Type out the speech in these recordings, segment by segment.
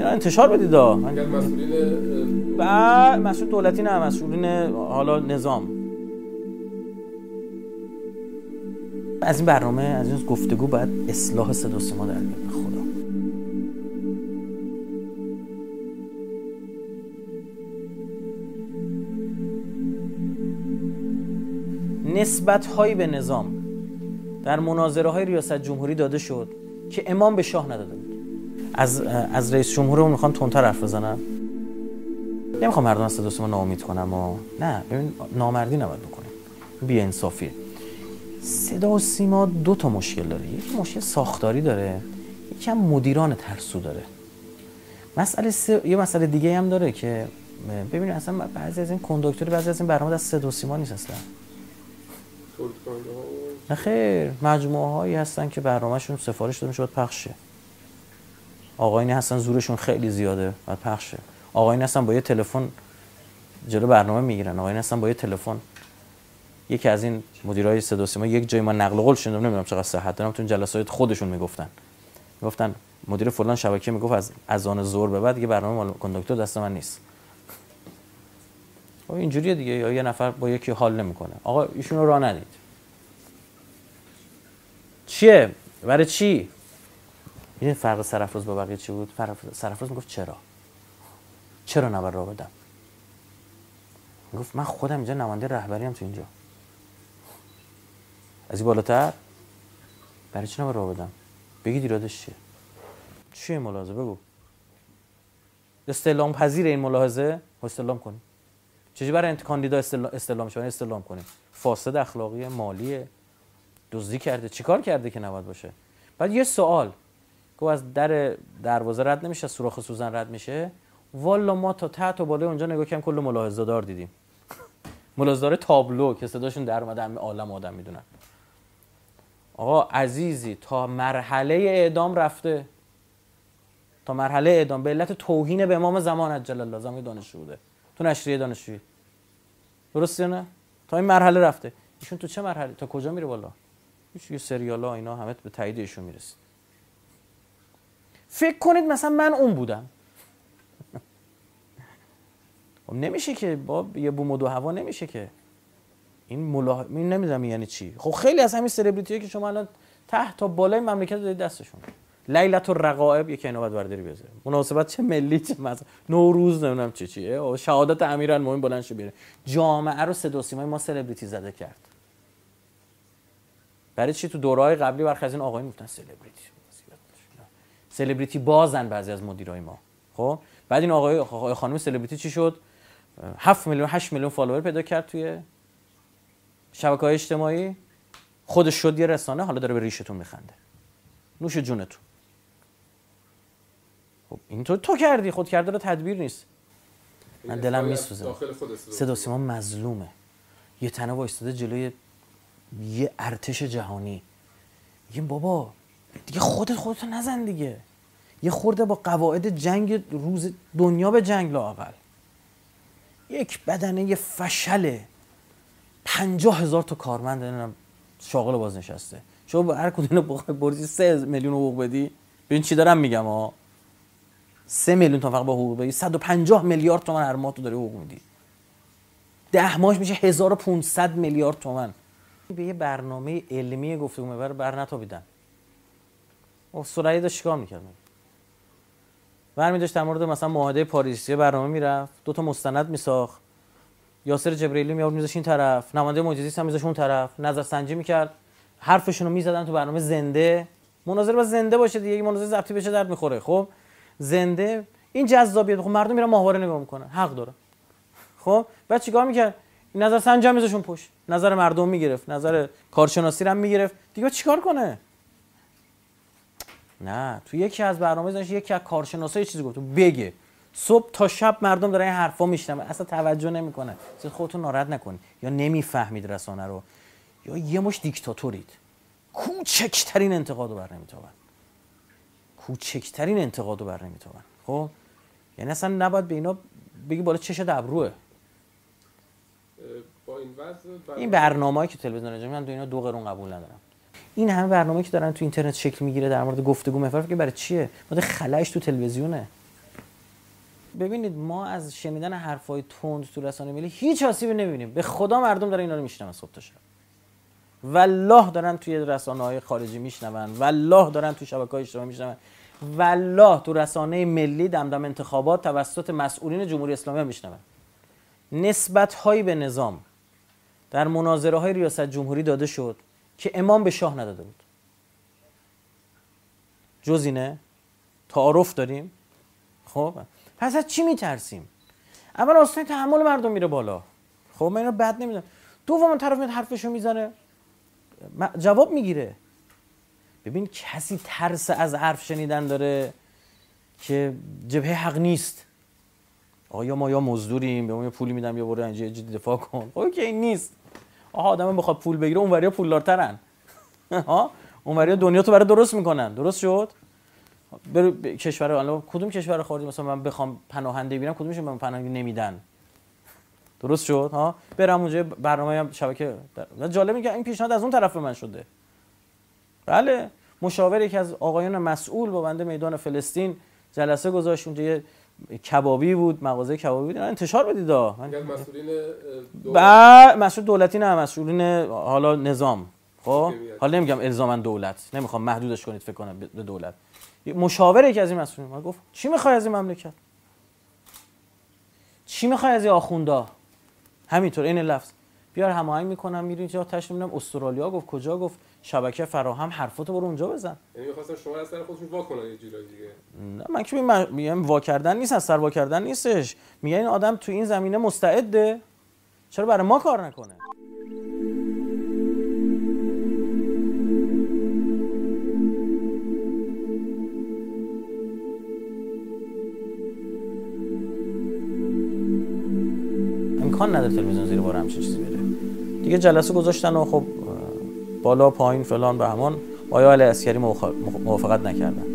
انتشار بدید ها. مسئولین مسئول دولتی نه، مسئولین حالا نظام. از این برنامه، از این گفتگو باید اصلاح صدا و سیما در بیاد. به خدا نسبت‌هایی به نظام در مناظره‌های ریاست جمهوری داده شد که امام به شاه نداده بود. از رئیس جمهورمون میخوام تندتر حرف بزنم. نمیخوام مردم از صدا و سیما ناامید کنم و نه، ببین نامردی نباید بکنیم، بی‌انصافیه. صدا و سیما دو تا مشکل داره. یک مشکل ساختاری داره، یکی هم مدیران ترسو داره. یه مسئله دیگه هم داره که ببینید اصلا بعضی از این کنداکتور، بعضی از این برنامه از صدا و سیما نیست اصلا. نه خیر، مجموعه هایی هستن که برنامه‌شون سفارش داده میشه پخش شه. آقایونی هستن زورشون خیلی زیاده بعد پخش شه. آقایونی هستن با یه تلفن جلو برنامه میگیرن. آقایونی هستن با یه تلفن. یکی از این مدیرای صدا و سیما یک جای ما نقل قول شنیدم، نمیدونم چقدر صحت داره، تو جلسات خودشون میگفتن مدیر فلان شبکه میگفت از اذان ظهر به بعد دیگه برنامه مال کنداکتور دست من نیست. خب اینجوریه دیگه، یا یه نفر با یکی حال نمیکنه. آقا ایشون رو راه ندید. چیه؟ برای چی؟ این فرق سرافراز با بقیه چی بود؟ سرافراز میگفت چرا نباید راه بدم؟ میگفت من خودم اینجا نماینده رهبری ام تو اینجا. از این بالاتر برای چی نباید راه بدم؟ بگید ایرادش چیه ملاحظه بگو. استعلام پذیر این ملاحظه استعلام کنیم. چجوری برای انت کاندیدا استعلام شون استعلام کنیم؟ فاسد اخلاقی، مالی، دزدی کرده، چیکار کرده که نباید باشه؟ بعد یه سوال که از در دروازه رد نمیشه، از سوراخ سوزن رد میشه. والا ما تا ته تا بالا اونجا نگاه کردیم کل ملاحظه دار دیدیم. ملاحظه دار تابلو که صداشون در اومده همه عالم آدم میدونن. آقا عزیزی تا مرحله اعدام رفته. تا مرحله اعدام به علت توهین به امام زمان عجل الله زمان دانشجو بوده. تو نشریه دانشجویی. درسته نه؟ تا این مرحله رفته. ایشون تو چه مرحله تا کجا میره بالا؟ یه سریالا اینا همه به تایید ایشون میرسه. فکر کنید مثلا من اون بودم. خب نمیشه که با یه بوم و دو هوا نمیشه که. این نمیدونم یعنی چی. خب خیلی از همین سلبریتی‌ها که شما الان ته تا بالای مملکت دارید دستشون. لیلۃ الرغائب یکی اینو بعد برداری بذاره. مناسبت چه ملی چه مثلا نوروز نمیدونم چیه. شهادت امیرالمومنین بلند شه بیاره. جامعه رو صدا و سیمای ما سلبریتی زده کرد. برای چی تو دوره‌های قبلی برخی از این آقایون گفتن سلبریتی بازن بعضی از مدیرای ما. خب بعد این آقای خانم سلبریتی چی شد؟ 7 میلیون 8 میلیون فالوور پیدا کرد توی شبکه‌های اجتماعی. خودش شد یه رسانه، حالا داره به ریشتون میخنده. نوش جونتون. خب این تو کردی، خود کرده رو تدبیر نیست. من دلم میسوزه. صدا و سیما مظلومه. یه تنه وایستاده جلوی یه ارتش جهانی. میگیم بابا دیگه خودتو نزن دیگه. یه خورده با قواعد جنگ روز دنیا به جنگ لااقل. یک بدنه یه فشله 50,000 تا کارمند دارن شاغل باز نشسته. شما با هر کدوم بریزی 3 میلیون حقوق بدی، ببین چی دارم میگم ها. 3 میلیون تا فقط با حقوق بدی 150 میلیارد تومان هر ماه تو داری حقوق میدی. 10 ماهش میشه 1500 میلیارد تومان. به یه برنامه علمی گفتگو محور برنتابیدن. سرعی داشت چیکار می‌کرد؟ برمی داشت در مورد مثلا معاهده پاریس یه برنامه میرفت، 2 تا مستند میساخت. یاسر جبرئیلی میاد میذاش این طرف، نماینده معجزی هم میذاش اون طرف، نظرسنجی میکرد، حرفشون رو میزدن تو برنامه زنده. مناظره باید زنده باشه دیگه، مناظره ضبطی بشه درد میخوره. خب زنده این جذابیت. خب مردم میرن ماهواره نگاه میکنن، حق داره. خب بعد چیکار میکرد؟ این نظرسنجی هم میذاشون پشت، نظر مردم میگرفت، نظر کارشناسی رو هم میگرفت. دیگه چیکار کنه؟ نه تو یکی از برنامه‌اش یکی از کارشناسا یه چیزی گفت بگه صبح تا شب مردم دارن این حرفا میشنون اصلا توجه نمیکنن. چیز خودتون ناراحت نکنید یا نمیفهمید رسانه رو یا یه مش دیکتاتورید. کوچکترین انتقادو بر نمیتابن. کوچکترین انتقادو بر نمیتابن. خب یعنی اصلا نباید به اینا بگی بالا چش ابروه. با این وضع این برنامه‌ای که تلویزیون انجام میدن اینا 2 قرون قبول ندارم. این همه برنامه‌ای که دارن تو اینترنت شکل میگیره در مورد گفتگو محور که برای چیه؟ مورد خلأش تو تلویزیونه. ببینید ما از شنیدن حرفای تند تو رسانه ملی هیچ آسیبی نمیبینیم. به خدا مردم دارن اینا رو میشنون صبح تا شب. والله دارن توی رسانه‌های خارجی میشنون، والله دارن توی شبکه‌های اجتماعی میشنون، والله تو رسانه ملی دمدم انتخابات توسط مسئولین جمهوری اسلامی هم میشنون. نسبت‌هایی به نظام در مناظره‌های ریاست جمهوری داده شد که امام به شاه نداده بود. جز اینه تعارف داریم. خب پس از چی میترسیم؟ اول آستانه تحمل مردم میره بالا. خب من اینو بد نمیدونم. دوم طرف میاد حرفشو میزنه جواب میگیره. ببین کسی ترس از حرف شنیدن داره که جبهه حق نیست. آقا ما یا مزدوریم، به ما پولی میدم یا برو اینجا دفاع کن. اوکی این نیست. آها آدم بخواد پول بگیره اونوریا پولدارترن. ها اونوریا دنیا تو برای درست میکنن. درست شد؟ برو کشور الان کدوم کشور خارجی مثلا من بخوام پناهنده ببینم کدومشون من پناهنده نمیدن. درست شد؟ ها برم اونجا برنامه شبکه جالب میگه این پیشنهاد از اون طرف به من شده. بله مشاور یکی از آقایان مسئول با بنده میدان فلسطین جلسه گذاشت اونجا یه کبابی بود، مغازه کبابی بود. انتشار بدید مسئولین مسئول دولتی نه، مسئولین حالا نظام. خب حالا نمیگم الزاما دولت، نمیخوام محدودش کنید فکر کنم به دولت. مشاور یکی از این مسئولین ما گفت چی میخوای از این مملکت؟ چی میخوای از این آخوندا؟ همینطور این لفظ بیار هماهنگ میکنم میرین چه آتش نمیدونم استرالیا گفت کجا گفت شبکه فراهم حرفاتو برو اونجا بزن. یعنی می‌خواستن شما از سر خودشون وا کنن یه جوری دیگه. نه من که میگم وا کردن نیست، از سر وا کردن نیستش. میگن این آدم تو این زمینه مستعده چرا برای ما کار نکنه؟ امکان نداره تلویزیون زیر بار همچین چیزی بره. دیگه جلسه گذاشتن و خب بالا پایین فلان به همان آقای علی عسکری موافقت نکردن.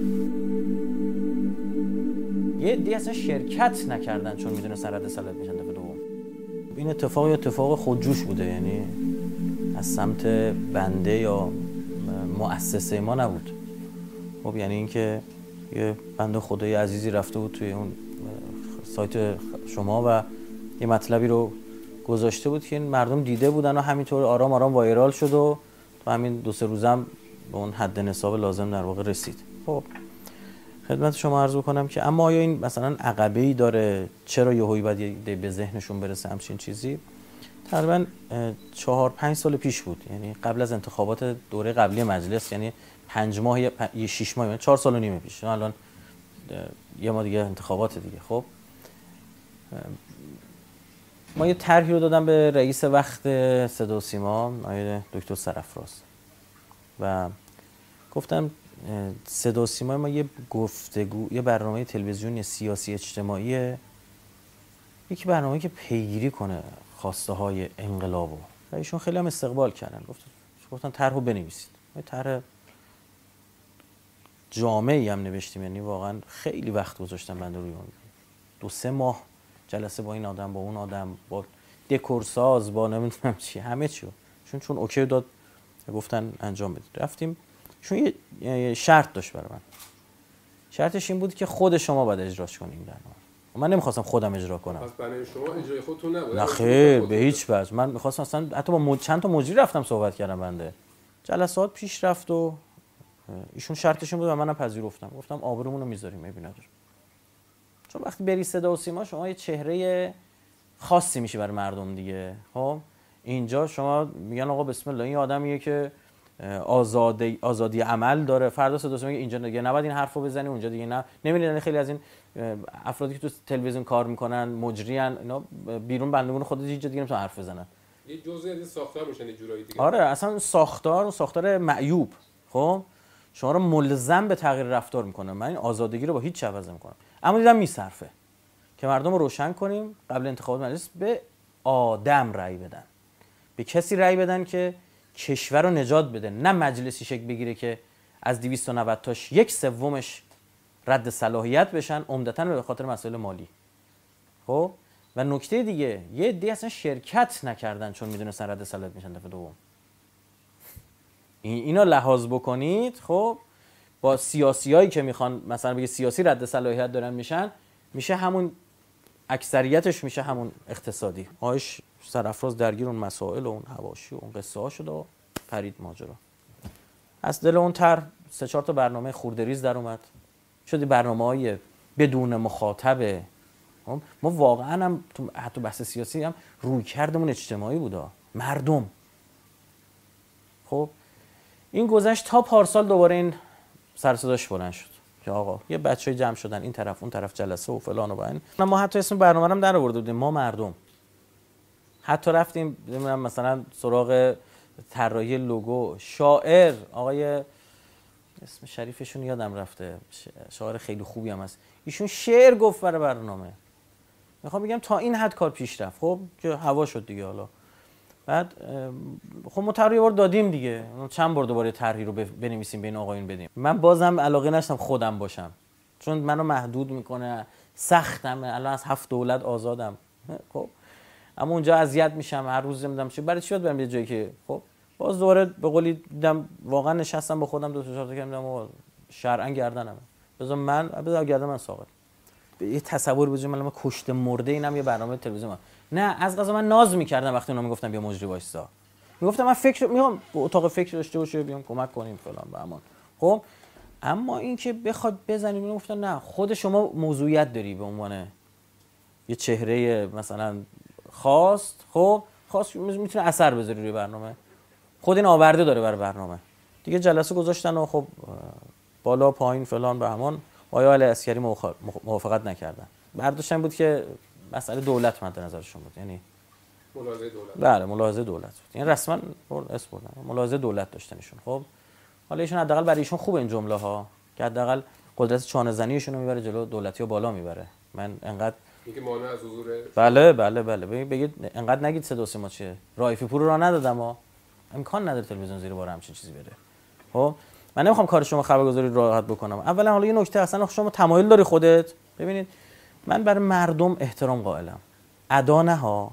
یه عده اصلا شرکت نکردن چون میدونستن رد صلاحیت میشن دفعه دوم. این اتفاق خودجوش بوده، یعنی از سمت بنده یا مؤسسه ما نبود. خب یعنی اینکه یه بنده خدای عزیزی رفته بود توی اون سایت شما و یه مطلبی رو گذاشته بود که این مردم دیده بودن و همینطور آرام آرام وایرال شد و تو همین 2-3 روزم به اون حد نصاب لازم در واقع رسید. خب خدمت شما عرض بکنم که اما آیا این مثلا عقبه‌ای داره؟ چرا یهویی باید به ذهنشون برسه همچین چیزی؟ تقریبا 4-5 سال پیش بود، یعنی قبل از انتخابات دوره قبلی مجلس، یعنی 5 ماه یا 6 ماه، یعنی 4 سال و نیم پیش. الان یه ما دیگه انتخابات دیگه. خب ما یه طرحی رو دادم به رئیس وقت صدا و سیما آقای دکتر سرافراز و گفتم صدا و سیما ما یه گفتگو، یه برنامه تلویزیونی سیاسی اجتماعی، یکی برنامه‌ای که پیگیری کنه خواسته های انقلابو. و ایشون خیلی هم استقبال کردن. گفتن طرحو بنویسید. ما طرح جامعی هم نوشتیم، یعنی واقعا خیلی وقت گذاشتم بنده روی اون. 2-3 ماه جلسه با این آدم، با اون آدم، با دکورساز، با نمیدونم چی، همه چی. چون اوکی داد گفتن انجام بدید. رفتیم. چون یه شرط داشت برای من. شرطش این بود که خود شما باید اجراش کنین برنامه. من نمیخواستم خودم اجرا کنم. پس برای شما اجرای خودتون نبود؟ نه خیر، به هیچ وجه. من میخواستم اصلا حتی با چند تا مجری رفتم صحبت کردم بنده. جلسات پیش رفت و ایشون شرطش این بود و منم پذیرفتم. گفتم آبرومون رو میذاریم، عیبی نداره. چون وقتی بری صدا و سیما شما یه چهره خاصی میشی برای مردم دیگه. خب اینجا شما میگن آقا بسم الله این آدمیه که آزادی عمل داره، فردا صدا و سیما میگه اینجا دیگه نباید این حرفو بزنی، اونجا دیگه نه. نمیدونن خیلی از این افرادی که تو تلویزیون کار میکنن مجریان، اینا بیرون بندگون خود هیچ جا دیگه نمیتونن حرف بزنن. یه جزئی از ساختار میشن یه جورایی دیگه. آره اصلا ساختار معیوب. خب شما رو ملزم به تغییر رفتار میکنه. من این آزادگی رو با هیچ چیز عوض نمیکنم. اما دیدم میصرفه که مردم رو روشن کنیم قبل انتخابات مجلس به آدم رأی بدن، به کسی رأی بدن که کشور رو نجات بده، نه مجلسی شکل بگیره که از 290 تاش 1/3 رد صلاحیت بشن، عمدتاً به خاطر مسائل مالی. خب و نکته دیگه یه عده اصلا شرکت نکردن چون میدونستن رد صلاحیت میشن دفعه دوم. اینا لحاظ بکنید. خب با سیاسیایی که میخوان مثلا بگه سیاسی رد صلاحیت دارن میشن، میشه همون اکثریتش میشه همون اقتصادی. آیش سرافراز درگیر اون مسائل و اون حواشی و اون قصه ها شد و پرید ماجرا. از دل اون تر 3-4 تا برنامه خورده‌ریز در اومد. شدی برنامه‌های بدون مخاطبه. ما واقعا هم حتی بحث سیاسی هم روی کردمون اجتماعی بوده، مردم. خب این گذشت تا پارسال دوباره این سر صداش بلند شد که آقا یه بچه‌ای جمع شدن این طرف اون طرف جلسه و فلان و بعد. ما حتی اسم برنامه رو هم در آورده بودیم، ما مردم. حتی رفتیم مثلا سراغ طراحی لوگو، شاعر آقای اسم شریفشون یادم رفته، شاعر خیلی خوبی هم هست، ایشون شعر گفت برای برنامه. میخوام بگم تا این حد کار پیش رفت. خب که هوا شد دیگه. حالا بعد خب ما طرحی بار دادیم دیگه، چند بار دوباره طرحی رو بنویسیم بین آقایون بدیم. من بازم علاقه نشدم خودم باشم، چون منو محدود میکنه، سختم. الان از 7 دولت آزادم. خب اما اونجا اذیت میشم، هر روز نمیدونم چی، برای چی باید برم یه جایی که خب باز دوباره به قولی دیدم واقعا نشستم با خودم 2 تا 4 تا کردم و شرعا گردنم بذار گردن من ساقط. یه تصور بزنید من کشته مرده اینم یه برنامه تلویزیون. نه از قضا من ناز میکردم وقتی اونا میگفتن بیا مجری وایسا، میگفتم من میام اتاق فکر داشته باشه بیام کمک کنیم فلان و امان. خب اما این که بخواد بزنیم، میگفتن نه خود شما موضوعیت داری به عنوان یه چهره مثلا خاص میتونه اثر بذاری روی برنامه، خود این آورده داره برای برنامه دیگه. جلسه گذاشتن و خب بالا پایین فلان به همان. آیا علی عسکری موافقت نکردن. برداشتن بود که مسئله دولت مد نظرشون بود، یعنی ملاحظه دولت. بله ملاحظه دولت بود، یعنی رسما اسم بردن ملاحظه دولت داشتن ایشون. خب حالا ایشون حداقل برای ایشون خوب این جمله ها که حداقل قدرت چانه زنی ایشون رو میبره جلو، دولتی رو بالا میبره. من انقدر میگه مانع از حضور بله بگید انقدر نگید صدا و سیما چیه، رایفی پور رو ندادم ها، امکان نداره تلویزیون زیر بار همچین چیزی بره. خب من نمیخوام کار شما خبرگزاری راحت بکنم. اولا حالا یه نکته اصلا شما تمایل داری خودت ببینید، من برای مردم احترام قائلم، ادا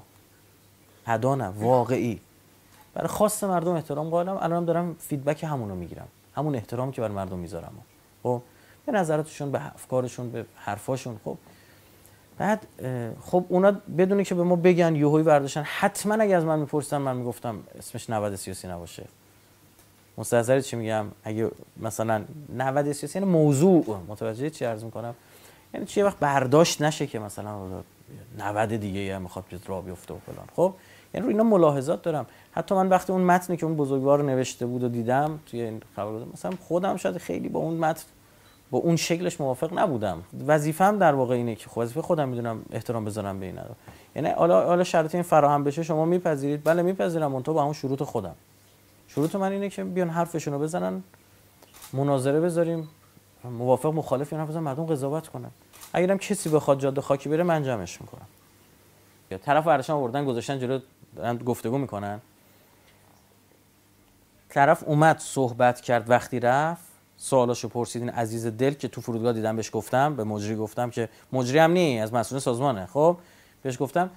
نه واقعی، برای خاص مردم احترام قائلم. الانم دارم فیدبک همون رو میگیرم، همون احترامی که برای مردم میذارم. خب به نظراتشون، به افکارشون، به حرفاشون. خب بعد خب اونا بدونه که به ما بگن یهویی برداشتن، حتما اگه از من میپرسن من میگفتم اسمش 90 سیاسی نباشه. مستحضر چی میگم؟ اگه مثلا 90 سیاسی یعنی موضوع، متوجه چی عرض میکنم؟ یعنی چه وقت برداشت نشه که مثلا 90 دیگه یا میخواد راه بیفته و فلان. خب یعنی رو اینا ملاحظات دارم. حتی من وقتی اون متنی که اون بزرگوار نوشته بود و دیدم توی این خبرگزاری، مثلا خودم شاید خیلی با اون متن با اون شکلش موافق نبودم. وظیفه‌ام در واقع اینه که وظیفه خودم میدونم احترام بذارم به اینا. یعنی حالا شرایط این فراهم بشه شما میپذیرید؟ بله میپذیرم، اون تو با همون شروط خودم. شروط من اینه که بیان حرفشون رو بزنن، مناظره بذاریم، موافق مخالف اینا بزنن، مردم قضاوت کنن. اگرم کسی بخواد جاده خاکی بره من جمعش میکنم. یا طرف ارشم آوردن گذاشتن جلو دارن گفتگو میکنن، طرف اومد صحبت کرد، وقتی رفت سوالاشو پرسیدین عزیز دل که تو فرودگاه دیدم، بهش گفتم، به مجری گفتم که مجری هم نی از مسئول سازمانه. خب بهش گفتم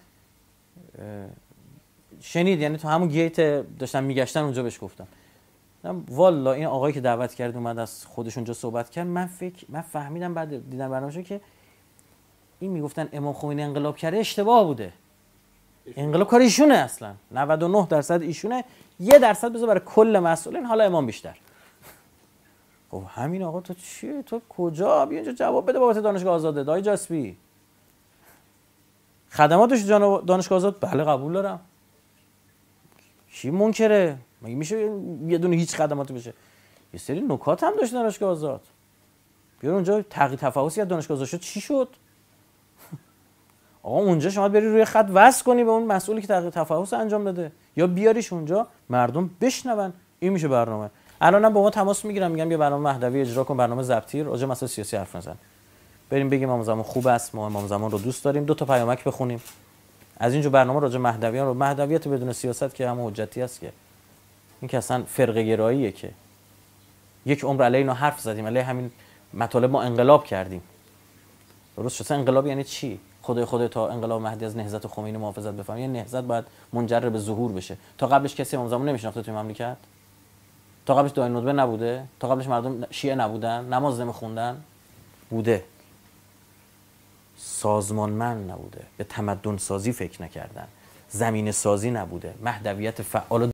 شنید، یعنی تو همون گیت داشتن میگشتن اونجا بهش گفتم والا این آقایی که دعوت کرد اومد از خودش اونجا صحبت کرد. من فهمیدم بعد دیدن برنامه‌شو که این میگفتن امام خمینی انقلاب کرده اشتباه بوده. انقلاب کار ایشونه، اصلا 99% ایشونه، 1% بذار برای کل مسئولین، حالا امام بیشتر. خب همین آقا تو چیه؟ تو کجا؟ بیا اینجا جواب بده بابت دانشگاه آزاده. دای جاسبی خدماتش دانشگاه آزاد بله قبول دارم. چی منکره؟ مگه میشه یه دونه هیچ خدماتی بشه؟ یه سری نکات هم داشت دانشگاه آزاد. بیا اونجا تغییر تفحصی از دانشگاه آزاد شد، چی شد؟ آقا اونجا شما بری روی خط وصل کنی به اون مسئولی که تغییر تفحص انجام داده، یا بیاریش اونجا مردم بشنون. این میشه برنامه. الانم با ما تماس میگیرن، میگم بیا برنامه مهدوی اجرا کن، برنامه ضبطی راجع مسائل سیاسی حرف نزن. بریم بگیم امام زمان خوب است، ما امام زمان رو دوست داریم، 2 تا پیامک بخونیم از اینجا برنامه راجع مهدویان رو. مهدویت بدون سیاست که هم حجتی است، که این که اصلا فرقه گراییه، که یک عمر علیه اینا حرف زدیم، علیه همین مطالب ما انقلاب کردیم. درست شد؟ انقلاب یعنی چی؟ خدای تا انقلاب مهدی از نهضت خمینی محافظت بفهمه. یعنی نهضت باید منجر به ظهور بشه. تا قبلش کسی امام زمان نمیشناخته توی مملکت؟ تا قبلش داعی ندبه نبوده؟ تا قبلش مردم شیعه نبودن؟ نماز نمیخوندن؟ بوده. سازمانمند نبوده، به تمدن سازی فکر نکردن، زمین سازی نبوده، مهدویت فعال